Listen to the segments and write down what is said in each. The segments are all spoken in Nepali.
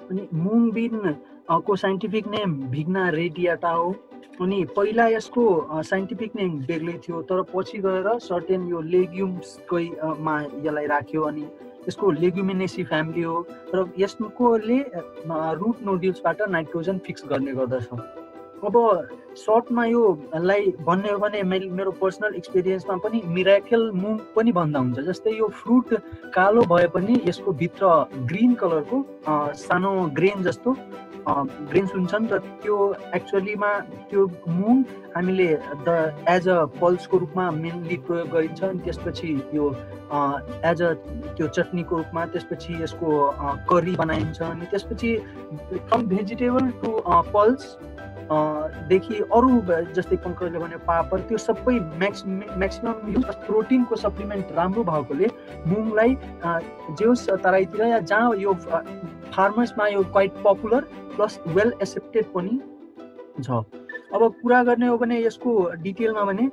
अनि मुङ बिन को साइन्टिफिक नेम भिग्ना रेडियाटा हो। अनि पहिला यसको साइन्टिफिक नेम बेग्लै थियो, तर पछि गएर सर्टेन यो लेग्युम्सकै मा यसलाई राख्यो। अनि यसको लेग्युमिनेसी फ्यामिली हो र यसकोले रुट नोड्युल्सबाट नाइट्रोजन फिक्स गर्ने गर्दछ। अब सर्टमा योलाई भन्ने हो भने मेरो पर्सनल एक्सपिरियन्समा पनि मिराकल मुङ पनि भन्दा हुन्छ। जस्तै यो फ्रुट कालो भए पनि यसको भित्र ग्रिन कलरको सानो ग्रेन जस्तो ग्रेन्स हुन्छन् र त्यो एक्चुअलीमा त्यो मुङ हामीले एज अ पल्सको रूपमा मेनली प्रयोग गरिन्छ। अनि त्यसपछि यो एज अ त्यो चटनीको रूपमा, त्यसपछि यसको करी बनाइन्छ। अनि त्यसपछि फ्रम भेजिटेबल टु पल्स देखि अरू जस्तै पङ्कजले भने पापड, त्यो सबै म्याक्सिमम युज प्रोटिनको सप्लिमेन्ट राम्रो भएकोले मुङलाई जे होस् तराईतिर या जहाँ यो फार्मर्समा यो quite popular plus well accepted पनि छ। अब कुरा गर्ने हो भने यसको डिटेलमा भने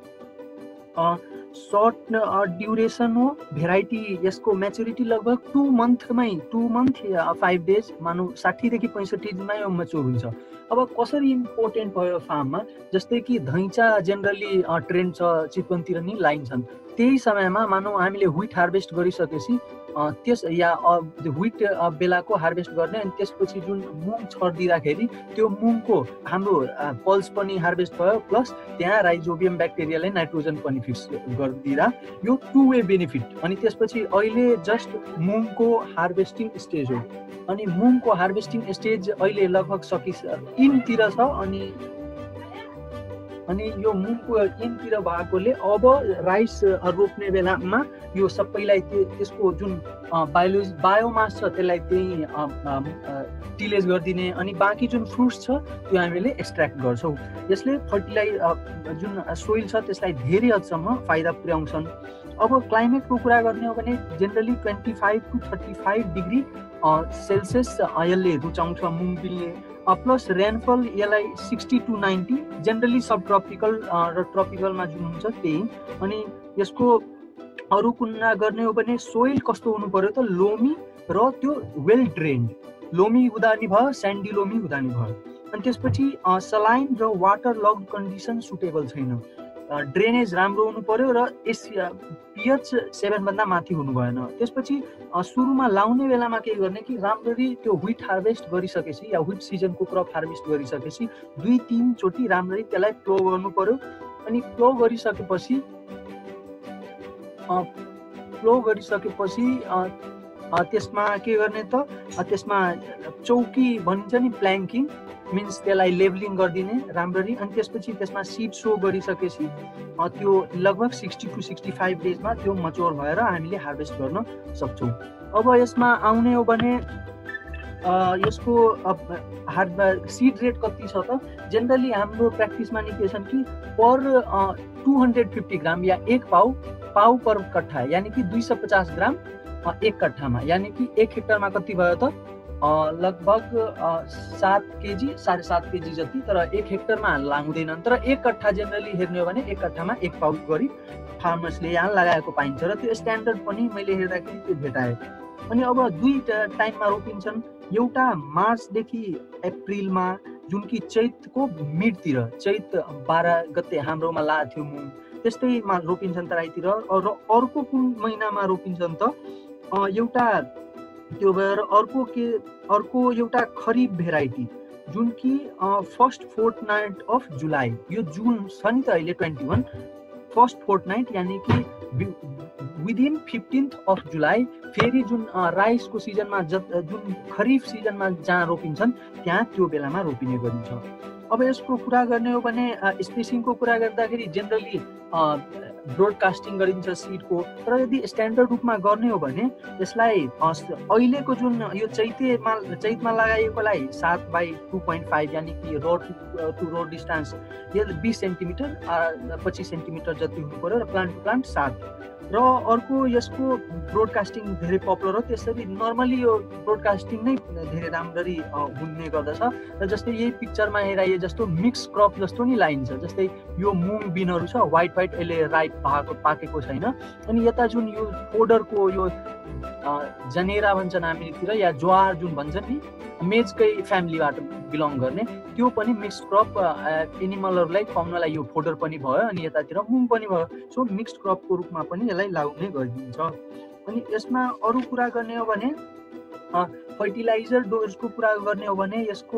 सर्ट ड्युरेसन हो, भेराइटी यसको म्याच्युरिटी लगभग 2 मन्थ या 5 डेज, मानौ 60 देखि 65 दिनमा यो म्याच्योर हुन्छ। अब कसरी इम्पोर्टेन्ट भयो फार्ममा, जस्तै कि धैँचा जेनरली ट्रेन्ड छ, चितवनतिर नि लाइन्छन्। त्यही समयमा मानौ हामीले व्हिट हार्भेस्ट गरिसकेपछि त्यस या व्हिट बेलाको हार्भेस्ट गर्ने, अनि त्यसपछि जुन मुङ छरिदिँदाखेरि त्यो मुङको हाम्रो पल्स पनि हार्भेस्ट भयो, प्लस त्यहाँ राइजोबियम ब्याक्टेरियाले नाइट्रोजन पनि फिक्स गरिदिँदा यो 2 वे बेनिफिट। अनि त्यसपछि अहिले जस्ट मुङको हार्भेस्टिङ स्टेज हो। अनि मुङको हार्भेस्टिङ स्टेज अहिले लगभग इनतिर छ। अनि यो मुङको इनतिर भएकोले अब राइस रोप्ने बेलामा यो सबैलाई त्यसको जुन बायोमास छ त्यसलाई त्यही टिलेज गरिदिने, अनि बाँकी जुन फ्रुट्स छ त्यो हामीले एक्सट्र्याक्ट गर्छौँ। यसले जुन सोइल छ त्यसलाई धेरै हदसम्म फाइदा पुर्याउँछन्। अब क्लाइमेटको कुरा गर्ने हो भने जेनरली 25 to 35 डिग्री सेल्सियस यसले रुचाउँछ मुङ बिलले, प्लस रेनफल यसलाई 60 to 90, जेनरली सब ट्रपिकल र ट्रपिकलमा जुन हुन्छ त्यही। अनि यसको अरू कुरा गर्ने हो भने सोइल कस्तो हुनु पर्यो त, लोमी र त्यो वेल ड्रेन्ड, लोमी हुँदा नि भयो, स्यान्डी लोमी हुँदा नि भयो। अनि त्यसपछि सलाइन र वाटर लग्ड कन्डिसन सुटेबल छैन, ड्रेनेज राम्रो हुनु पर्यो र pH 7 भन्दा माथि हुनु भएन। त्यसपछि सुरुमा लाउने बेलामा के गर्ने कि राम्ररी त्यो व्हिट हार्भेस्ट गरिसकेपछि या व्हिट सिजनको क्रप हार्भेस्ट गरिसकेपछि 2-3 चोटि राम्ररी त्यसलाई प्लो गर्नु पर्यो। अनि प्लो गरिसकेपछि त्यसमा के गर्ने त, त्यसमा चौकी भनिन्छ नि, प्ल्याङ्किङ मिन्स त्यसलाई लेभलिङ गरिदिने राम्ररी। अनि त्यसपछि त्यसमा सिड सो गरिसकेपछि त्यो लगभग 60 to 65 डेजमा त्यो मच्योर भएर हामीले हार्भेस्ट गर्न सक्छौँ। अब यसमा आउने हो भने यसको सिड रेट कति छ त, जेनरली हाम्रो प्र्याक्टिसमा नि के छन् कि पर 250 ग्राम या 1 पाउ पर कट्ठा, यानि कि 250 ग्राम 1 कट्ठामा, यानि कि 1 हेक्टरमा कति भयो त लगभग 7 केजी 7.5 केजी जति, तर 1 हेक्टरमा लाग्दैनन्। तर 1 कट्ठा जेनरली हेर्ने हो भने 1 कट्ठामा 1 पाउ गरी फार्मर्सले यहाँ लगाएको पाइन्छ र त्यो स्ट्यान्डर्ड पनि मैले हेर्दाखेरि त्यो भेटाएँ। अनि अब 2 टाइममा रोपिन्छन्, एउटा मार्चदेखि अप्रिलमा, जुन कि चैतको मिडतिर, चैत 12 गते हाम्रोमा लाग्थ्यो मुङ, त्यस्तैमा रोपिन्छन् तराईतिर। र अर्को कुन महिनामा रोपिन्छन् त, एउटा त्यो भएर अर्को एउटा खरिफ भेराइटी जुन कि फर्स्ट फोर्टनाइट अफ जुलाई, यो जुन छ नि त अहिले 21, फर्स्ट फोर्टनाइट यानि कि विदिन 15th of जुलाई फेरि जुन राइसको सिजनमा जुन खरिफ सिजनमा जहाँ रोपिन्छन् त्यहाँ त्यो बेलामा रोपिने गरिन्छ। अब यसको कुरा गर्ने हो भने स्पेसिङको कुरा गर्दाखेरि जेनरली ब्रोडकास्टिङ गरिन्छ सिडको, तर यदि स्ट्यान्डर्ड रूपमा गर्ने हो भने यसलाई अहिलेको जुन यो चैतमा लगाइएकोलाई 7/2.5 यानि कि road to road distance 20 centimetre 25 centimetre जति हुनु पर्यो र प्लान्ट टु प्लान्ट 7। र अर्को यसको ब्रोडकास्टिङ धेरै पपुलर हो, त्यसरी नर्मली यो ब्रोडकास्टिङ नै धेरै राम्ररी हुने गर्दछ। र जस्तै यही पिक्चरमा हेराइए जस्तो मिक्स क्रप जस्तो नि लाइन्छ, जस्तै यो मुङ बिनहरू छ व्हाइट यसले राइट पाकेको छैन। अनि यता जुन यो फोडरको यो जनेरा भन्छन् हामीतिर या ज्वार जुन भन्छन् नि, मेजकै फ्यामिलीबाट बिलोङ गर्ने, त्यो पनि मिक्स क्रप एनिमलहरूलाई खुवाउनलाई यो फोडर पनि भयो अनि यतातिर मुङ पनि भयो। सो मिक्स्ड क्रपको रूपमा पनि यसलाई लाउने गरिदिन्छ। अनि यसमा अरू कुरा गर्ने हो भने फर्टिलाइजर डोजको कुरा गर्ने हो भने यसको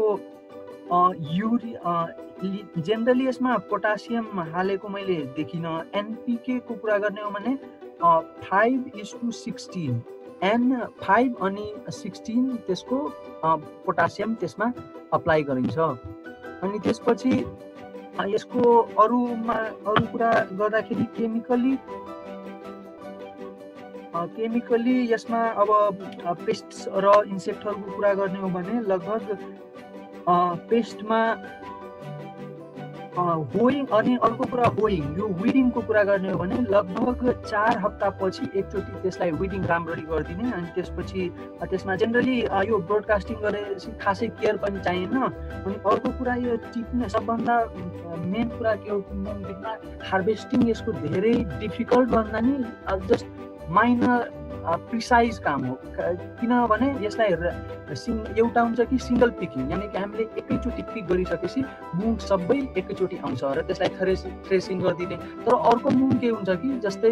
जेनरली यसमा पोटासियम हालेको मैले देखिनँ। एनपिके को कुरा गर्ने हो भने 5:16 N5 अनि 16 त्यसको पोटासियम त्यसमा अप्लाई गरिन्छ। अनि त्यसपछि यसको अरू कुरा गर्दाखेरि केमिकली यसमा अब पेस्ट्स र इन्सेक्टहरूको कुरा गर्ने हो भने लगभग पेस्टमा होइङ अनि अर्को कुरा होइङ, यो विडिङको कुरा गर्ने हो भने लगभग 4 हप्तापछि एकचोटि त्यसलाई विडिङ राम्ररी गरिदिने। अनि त्यसपछि त्यसमा जेनरली यो ब्रोडकास्टिङ गरेपछि खासै केयर पनि चाहिएन। अनि अर्को कुरा यो टिप्ने सबभन्दा मेन कुरा के हो भन्दा हार्भेस्टिङ यसको धेरै डिफिकल्ट भन्दा नि जस्ट माइनर प्रिसाइज काम हो। किनभने यसलाई एउटा हुन्छ कि सिङ्गल पिकिङ, यानि कि हामीले एकैचोटि पिक गरिसकेपछि मुङ सबै एकैचोटि आउँछ र त्यसलाई थ्रेसिङ गरिदिने। तर अर्को मुङ के हुन्छ कि जस्तै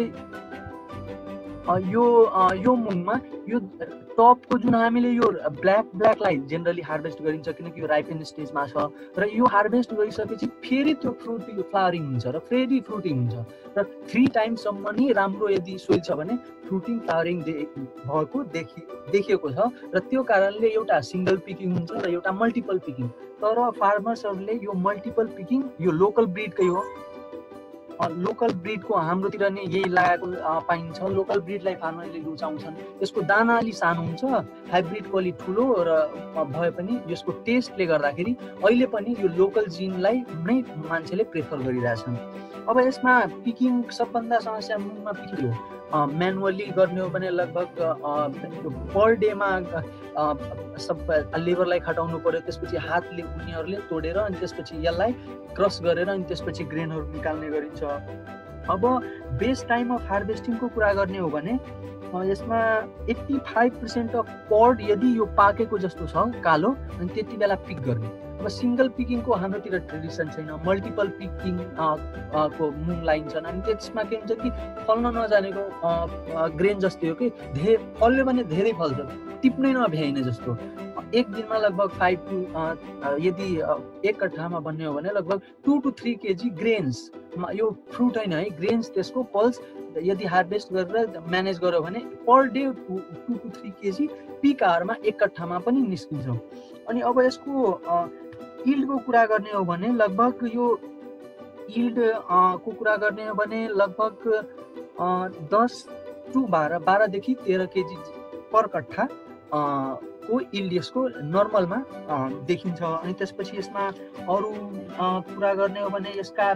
यो मुङमा यो टपको जुन हामीले यो ब्ल्याकलाई जेनरली हार्भेस्ट गरिन्छ किनकि यो राइपेन स्टेजमा छ र यो हार्भेस्ट गरिसकेपछि फेरि त्यो फ्लावरिङ हुन्छ र फेरि फ्रुटिङ हुन्छ र 3 टाइम्ससम्म नि राम्रो यदि सोइल छ भने फ्रुटिङ फ्लावरिङ भएको देखिएको छ। र त्यो कारणले एउटा सिङ्गल पिकिङ हुन्छ र एउटा मल्टिपल पिकिङ। तर फार्मर्सहरूले यो मल्टिपल पिकिङ यो लोकल ब्रिडकै हो, लोकल ब्रिडको हाम्रोतिर नै यही लगाएको पाइन्छ। लोकल ब्रिडलाई फार्मरले रुचाउँछन्। यसको दाना अलि सानो हुन्छ, हाइब्रिडको अलि ठुलो र भए पनि यसको टेस्टले गर्दाखेरि अहिले पनि यो लोकल जिनलाई नै मान्छेले प्रेफर गरिरहेछन्। अब यसमा पिकिङ सबभन्दा समस्या मुङमा पिकिङ हो। म्यानुअली गर्ने हो भने लगभग पर डेमा सब लेबरलाई खटाउनु पर्यो। त्यसपछि हातले उनीहरूले तोडेर अनि त्यसपछि यसलाई क्रस गरेर अनि त्यसपछि ग्रेनहरू निकाल्ने गरिन्छ। अब बेस्ट टाइम अफ हार्भेस्टिङको कुरा गर्ने हो भने यसमा 85% अफ पड यदि यो पाकेको जस्तो छ कालो अनि त्यति बेला पिक गर्ने। अब सिङ्गल पिकिङको हाम्रोतिर ट्रेडिसन छैन, मल्टिपल पिकिङ को मुङ लाइन्छन्। अनि त्यसमा के हुन्छ कि फल्न नजानेको ग्रेन जस्तै हो कि फल्यो भने धेरै फल्छ, टिप्नै नभ्याइने जस्तो। एक दिनमा लगभग 5 to यदि एक कट्ठामा भन्ने हो भने लगभग 2 to 3 kg ग्रेन्स, यो फ्रुट होइन है, ग्रेन्स त्यसको पल्स यदि हार्भेस्ट गरेर म्यानेज गर्यो भने per day 2 to 3 kg peak आवरमा एक कट्ठामा पनि निस्किन्छ। अनि अब यसको यील्डको कुरा गर्ने हो भने लगभग यो यील्ड को कुरा गर्ने हो भने लगभग 10 to 12 देखि 13 kg पर कट्ठा को यील्ड यसको नर्मलमा देखिन्छ। अनि त्यसपछि यसमा अरू कुरा गर्ने हो भने यसका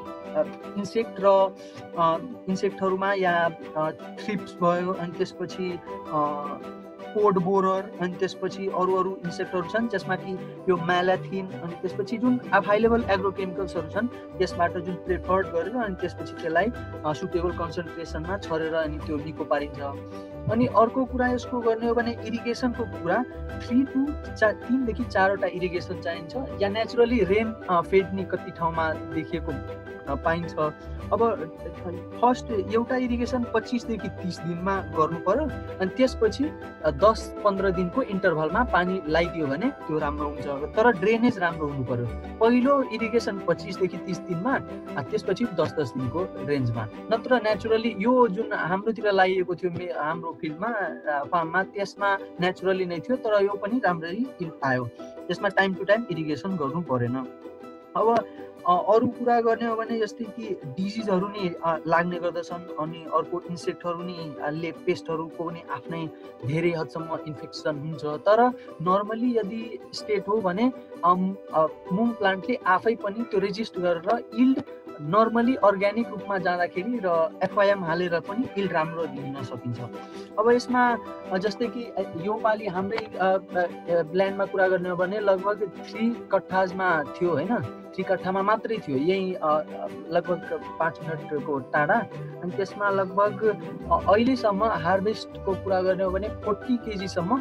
इन्सेक्टहरूमा या थ्रिप्स भयो, अनि त्यसपछि कोड बोरर, अनि त्यसपछि अरू इन्सेक्टहरू छन् जसमा कि यो म्यालाथिन, अनि त्यसपछि जुन अभाइलेबल एग्रोकेमिकल्सहरू छन् यसबाट जुन प्रिफर्ड गरेर अनि त्यसपछि त्यसलाई सुटेबल कन्सन्ट्रेसनमा छरेर अनि त्यो निको पारिन्छ। अनि अर्को कुरा यसको गर्ने हो भने इरिगेसनको कुरा 3 देखि 4वटा इरिगेसन चाहिन्छ, या नेचुरली रेन फेड नि कति ठाउँमा देखिएको पाइन्छ। अब फर्स्ट एउटा इरिगेसन 25 देखि 30 दिनमा गर्नु पर्यो, अनि त्यसपछि 10-15 दिनको इन्टरभलमा पानी लगाइदियो भने त्यो राम्रो हुन्छ। तर ड्रेनेज राम्रो हुनु पर्यो। पहिलो इरिगेसन 25 देखि 30 दिनमा, त्यसपछि 10-10 दिनको रेन्जमा। नत्र नेचुरली यो जुन हाम्रोतिर लगाइएको थियो हाम्रो फिल्डमा फार्ममा त्यसमा नेचुरली नै थियो, तर यो पनि राम्ररी आयो। त्यसमा टाइम टु टाइम इरिगेसन गर्नु परेन। अब अरू कुरा गर्ने हो भने जस्तै कि डिजिजहरू नि लाग्ने गर्दछन्, अनि अर्को इन्सेक्टहरू नि पेस्टहरूको पनि आफ्नै धेरै हदसम्म इन्फेक्सन हुन्छ। तर नर्मली यदि स्टेट हो भने मुङ प्लान्टले आफै पनि त्यो रेजिस्ट गरेर यील्ड नर्मली अर्ग्यानिक रूपमा जाँदाखेरि र एफआइएम हालेर पनि यील्ड राम्रो दिन सकिन्छ। अब यसमा जस्तै कि यो पालि हाम्रै ल्यान्डमा कुरा गर्ने हो भने लगभग 3 कट्ठामा थियो होइन, 3 कट्ठामा मात्रै थियो, यही लगभग 5 मिनटको टाढा। अनि त्यसमा लगभग अहिलेसम्म हार्भेस्टको कुरा गर्ने हो भने 40 kg सम्म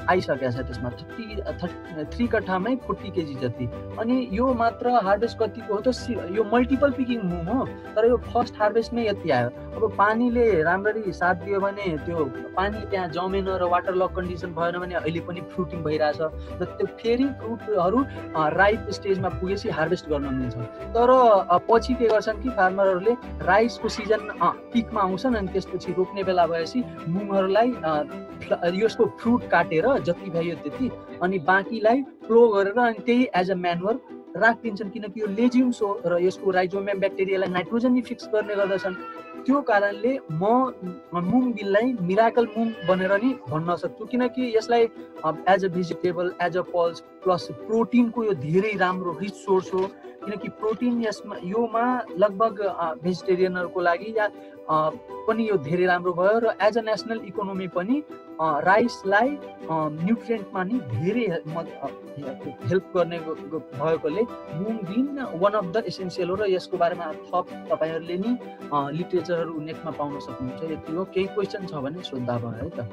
आइसकेको छ त्यसमा 3 कट्ठामै 40 केजी जति। अनि यो मात्र हार्भेस्ट कतिको हो त यो मल्टिपल पिकिङ मुङ हो, तर यो फर्स्ट हार्भेस्टमै यति आयो। अब पानीले राम्ररी साथ दियो भने त्यो पानी त्यहाँ जमेन र वाटर लक कन्डिसन भएन भने अहिले पनि फ्रुटिङ भइरहेछ र त्यो फेरि फ्रुटहरू राइप स्टेजमा पुगेपछि हार्भेस्ट गर्न मिल्छ। तर पछि के गर्छन् कि फार्मरहरूले राइसको सिजन पिकमा आउँछन् अनि त्यसपछि रोप्ने बेला भएपछि मुङहरूलाई यसको फ्रुट काटेर जति भयो त्यति अनि बाँकीलाई फ्लो गरेर अनि त्यही एज अ म्यानुअर राखिदिन्छन्, किनकि यो लेज्युम्स हो र यसको राइजोबियम ब्याक्टेरियालाई नाइट्रोजन नि फिक्स गर्ने गर्दछन्। त्यो कारणले म मुङ बिललाई मिराकल मुङ भनेर नि भन्न सक्छु, किनकि यसलाई as a vegetable, as a pulse plus प्रोटिनको यो धेरै राम्रो रिच सोर्स हो, किनकि प्रोटिन यसमा योमा लगभग भेजिटेरियनहरूको लागि या पनि यो धेरै राम्रो भयो र एज अ नेसनल इकोनोमी पनि राइसलाई न्युट्रिएन्टमा नि धेरै हेल्प गर्ने भएकोले mung bean one of the essential हो र यसको बारेमा थप तपाईँहरूले नि लिटरेचरहरू नेटमा पाउन सक्नुहुन्छ। यति हो। केही क्वेसन छ भने सोध्दा भयो है त।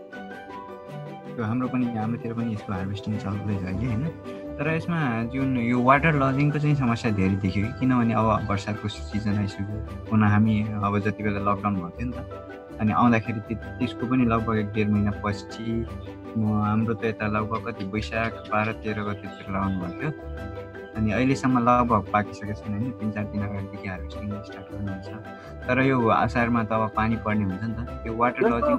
हाम्रोतिर पनि यसको हार्भेस्टिङ चल्दैछ अहिले होइन, तर यसमा जुन यो वाटर लजिङको चाहिँ समस्या धेरै देखियो कि, किनभने अब वर्षाको सिजन आइसक्यो पुनः हामी अब जति बेला लकडाउन भएको थियो नि त, अनि आउँदाखेरि त्यसको पनि लगभग 1.5 महिना पछि हाम्रो त यता लगभग कति वैशाख 12-13 गतितिर लगाउनु भएको थियो, अनि अहिलेसम्म लगभग पाकिसकेको छैन होइन, 3-4 दिन अगाडिदेखि हार्भेस्टिङ स्टार्ट गर्नुहुन्छ। तर यो असारमा त अब पानी पर्ने हुन्छ नि त, यो वाटर लजिङ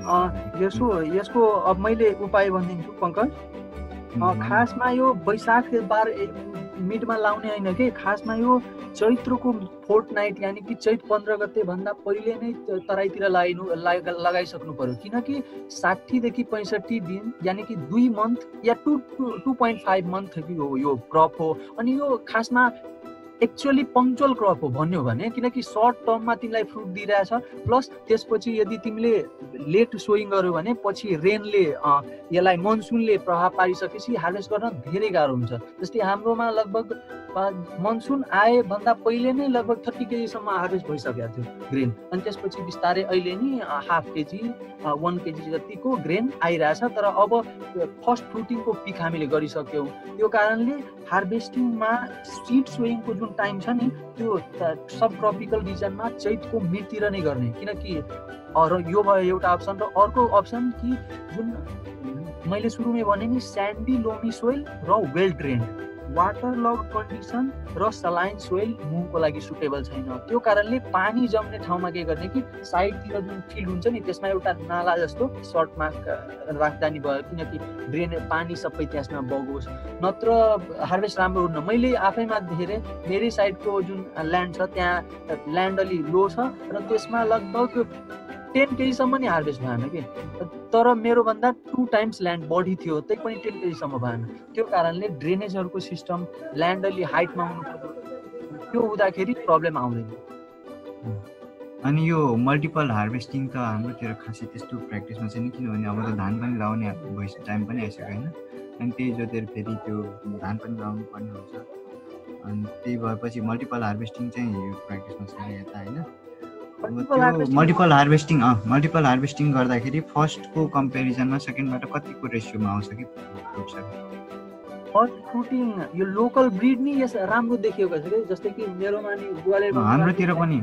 यसको अब मैले उपाय भनिदिन्छु पङ्कज। खासमा यो वैशाख 12 मिडमा लाउने होइन कि, खासमा यो चैत्रको फोर्टनाइट यानि कि चैत 15 गते भन्दा पहिले नै तराईतिर लगाइसक्नु पर्यो, किनकि 60 देखि 65 दिन यानि कि 2 मन्थ या 2.5 मन्थ यो क्रप हो। अनि यो खासमा एक्चुअली पङ्क्चुअल क्रप हो भन्यो भने, किनकि सर्ट टर्ममा तिमीलाई फ्रुट दिइरहेछ, प्लस त्यसपछि यदि तिमीले लेट सोइङ गर्यो भने पछि रेनले यसलाई मनसुनले प्रभाव पारिसकेपछि हार्भेस्ट गर्न धेरै गाह्रो हुन्छ। जस्तै हाम्रोमा लगभग मनसुन आए भन्दा पहिले नै लगभग 30 केजीसम्म हार्भेस्ट भइसकेको थियो ग्रेन, अनि त्यसपछि बिस्तारै अहिले नि 1/2 केजी 1 केजी जतिको ग्रेन आइरहेछ। तर अब फर्स्ट फ्रुटिङको पिक हामीले गरिसक्यौँ, त्यो कारणले हार्भेस्टिङमा सिड सोइङको जुन टाइम छ नि त्यो सब ट्रपिकल रिजनमा चैतको मिडतिर नै गर्ने, किनकि यो भयो एउटा अप्सन। र अर्को अप्सन कि जुन मैले सुरुमै भने नि स्यान्डी लोमी सोइल र well drained water log condition र सलाइन सोइल मुङको लागि सुटेबल छैन। त्यो कारणले पानी जम्ने ठाउँमा के गर्ने कि साइडतिर जुन फिल्ड हुन्छ नि त्यसमा एउटा नाला जस्तो सर्टमा राख्दा नि भयो, किनकि ड्रेन पानी सबै त्यसमा बगोस्, नत्र हार्भेस्ट राम्रो हुन्न। मैले आफैमा धेरै साइडको जुन ल्यान्ड छ त्यहाँ ल्यान्ड अलि लो छ र त्यसमा लगभग 10 केजीसम्म नि हार्भेस्ट भएन कि, तर मेरो भन्दा 2 टाइम्स ल्यान्ड बढी थियो त्यही पनि 10 केजीसम्म भएन। त्यो कारणले ड्रेनेजहरूको सिस्टम ल्यान्ड अलि हाइटमा हुनुपर्छ, त्यो हुँदाखेरि प्रब्लम आउँदैन। अनि यो मल्टिपल हार्भेस्टिङ त हाम्रोतिर खासै त्यस्तो प्र्याक्टिसमा छैन, किनभने अब त धान पनि लाउने टाइम पनि आइसक्यो होइन, अनि त्यही जोतेर फेरि त्यो धान पनि लाउनु पर्ने हुन्छ, अनि त्यही भएपछि मल्टिपल हार्भेस्टिङ चाहिँ यो प्र्याक्टिसमा छैन यता होइन। मल्टिपल हार्भेस्टिङ गर्दाखेरि फर्स्टको कम्पेरिजनमा सेकेन्डबाट कतिको रेसियोमा आउँछ कि फर्स्ट फ्रुटिङ यो लोकल ब्रिड नि यस राम्रो देखिएको छ कि, जस्तै कि मेरोमा नि ग्वालेरमा हाम्रोतिर पनि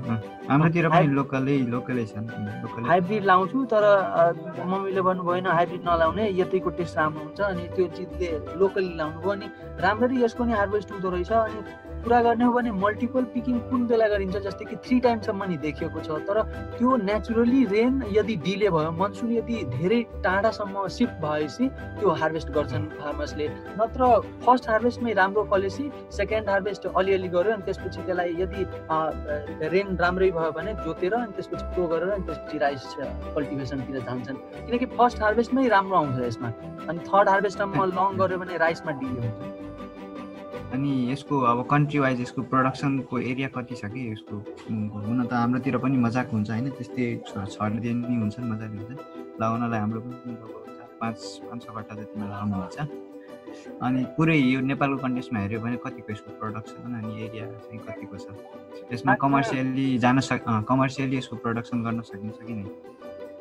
लोकलै छ। हाइब्रिड लाउँछु, तर मम्मीले भन्नु भएन हाइब्रिड नलाउने, यतैको टेस्ट राम्रो हुन्छ, अनि त्यो चिजले लोकली लाउनु भयो। अनि राम्ररी यसको नि हार्भेस्ट हुँदो रहेछ। अनि कुरा गर्ने हो भने मल्टिपल पिकिङ कुन बेला गरिन्छ, जस्तै कि 3 टाइमसम्म नि देखिएको छ, तर त्यो नेचुरली रेन यदि डिले भयो, मनसुन यदि धेरै टाढासम्म सिफ्ट भएपछि त्यो हार्भेस्ट गर्छन् फार्मर्सले। नत्र फर्स्ट हार्भेस्टमै राम्रो फलेपछि सेकेन्ड हार्भेस्ट अलिअलि गर्यो, अनि त्यसपछि त्यसलाई यदि रेन राम्रै भयो भने जोतेर अनि त्यसपछि प्रो गरेर अनि त्यसपछि राइस कल्टिभेसनतिर जान्छन्, किनकि फर्स्ट हार्भेस्टमै राम्रो आउँछ यसमा। अनि थर्ड हार्भेस्टमा लङ गर्यो भने राइसमा डिले हुन्छ। अनि यसको अब कन्ट्री वाइज यसको प्रोडक्सनको एरिया कति छ कि यसको? हुन त हाम्रोतिर पनि मजाक हुन्छ होइन, त्यस्तै 6 दिन नि हुन्छ मजाले हुन्छ लगाउनलाई। हाम्रो पनि 5-6 कट्टा जतिमा लगाउनु हुन्छ। अनि पुरै यो नेपालको कन्टेक्स्टमा हेऱ्यो भने कतिको यसको प्रोडक्सन अनि एरिया चाहिँ कतिको छ? यसमा कमर्सियली यसको प्रोडक्सन गर्न सकिन्छ कि नै?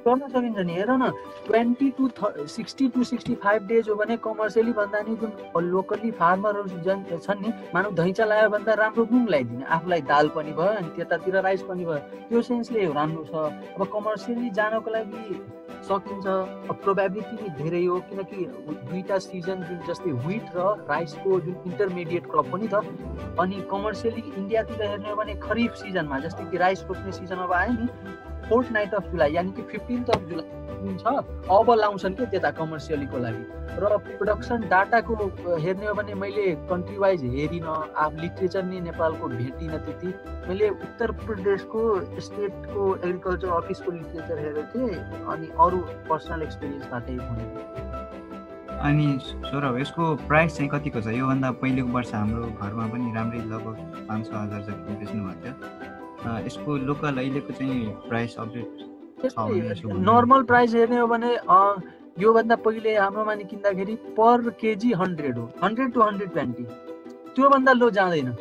गर्न सकिन्छ नि। हेर न 20 to 60 to 65 डेज हो भने कमर्सियली भन्दा नि जुन लोकली फार्मरहरू छन् नि, मानव धैँचा लगायो भन्दा राम्रो मुङ लगाइदिने, आफूलाई दाल पनि भयो अनि त्यतातिर राइस पनि भयो, त्यो सेन्सले राम्रो छ। अब कमर्सियली जानको लागि सकिन्छ, प्रोबेबिलिटी धेरै हो किनकि दुईटा सिजन जुन जस्तै व्हिट र राइसको जुन इन्टरमिडिएट क्रप पनि त। अनि कमर्सियली इन्डियातिर हेर्ने हो भने खरिफ सिजनमा जस्तै कि राइस रोप्ने सिजन अब आयो नि, 4th नाइट अफ जुलाई यानि कि 15 जुलाई छ, अब लाउँछन् कि त्यता कमर्सियलीको लागि। र प्रोडक्सन डाटाको हेर्ने हो भने मैले कन्ट्री वाइज हेरिनँ, लिटरेचर नि नेपालको भेटिनँ त्यति। मैले उत्तर प्रदेशको स्टेटको एग्रिकल्चर अफिसको लिटरेचर हेरेको थिएँ अनि अरू पर्सनल एक्सपिरियन्सबाटै भनेको। अनि सौरभ यसको प्राइस चाहिँ कतिको छ? योभन्दा पहिलेको वर्ष हाम्रो घरमा पनि राम्रै लगभग 500,000 जति बेच्नु भएको थियो। यसको लोकल अहिलेको चाहिँ प्राइस अपडेट नर्मल प्राइस हेर्ने हो भने योभन्दा पहिले हाम्रोमा नि किन्दाखेरि पर केजी 100 हो, 100 to 120, त्योभन्दा लो जाँदैन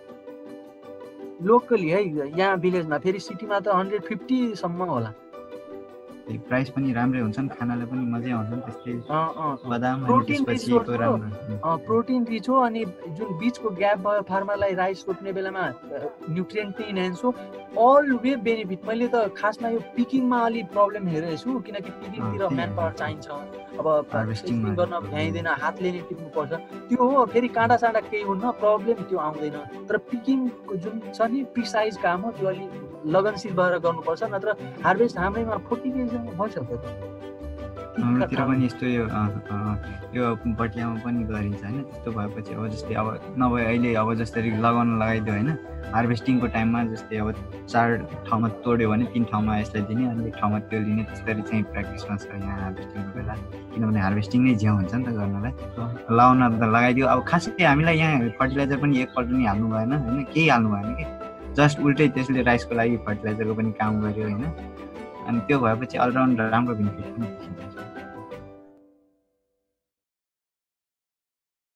लोकली है यहाँ भिलेजमा। फेरि सिटीमा त 150 सम्म होला। प्राइस पनि राम्रै हुन्छन्, खानालाई पनि मजै आउँछ नि त्यस्तै। बदाम प्रोटिन रिच हो अनि जुन बीचको ग्याप भयो फार्मरलाई राइस रोप्ने बेलामा न्युट्रिएन्ट इन्हेन्स हो, अल वे बेनिफिट। मैले त खासमा यो पिकिङमा अलि प्रब्लम हेरेको छु किनकि पिकिङतिर म्यान पावर चाहिन्छ, अब हार्भेस्टिङ गर्न भ्याइँदैन, हातले नै टिप्नु पर्छ, त्यो हो। फेरि काँडा साँडा केही हुन्न, प्रब्लम त्यो आउँदैन। तर पिकिङको जुन छ नि प्रिसाइज काम हो, त्यो अलि लगनशील भएर गर्नुपर्छ, नत्र हार्भेस्ट हाम्रैमा 40 केजीसम्म भइसक्यो। हाम्रोतिर पनि यस्तो यो बटियामा पनि गरिन्छ होइन। त्यस्तो भएपछि अब जस्तै अब नभए अहिले अब जसरी लगाइदियो होइन, हार्भेस्टिङको टाइममा जस्तै अब 4 ठाउँमा तोड्यो भने 3 ठाउँमा यसलाई दिने अनि 1 ठाउँमा त्यो लिने, त्यसरी चाहिँ प्र्याक्टिसमा छ यहाँ हार्भेस्टिङको बेला। किनभने हार्भेस्टिङ नै झ्याउ हुन्छ नि त गर्नलाई, लाउन त लगाइदियो। अब खासै हामीलाई यहाँ फर्टिलाइजर पनि एकपल्ट नि हाल्नु भएन होइन, केही हाल्नु भएन कि जस्ट उल्टै त्यसले राइसको लागि फर्टिलाइजरको पनि काम गर्यो होइन। अनि त्यो भएपछि अलराउन्ड राम्रो बेनिफिट पनि देखिन्छ।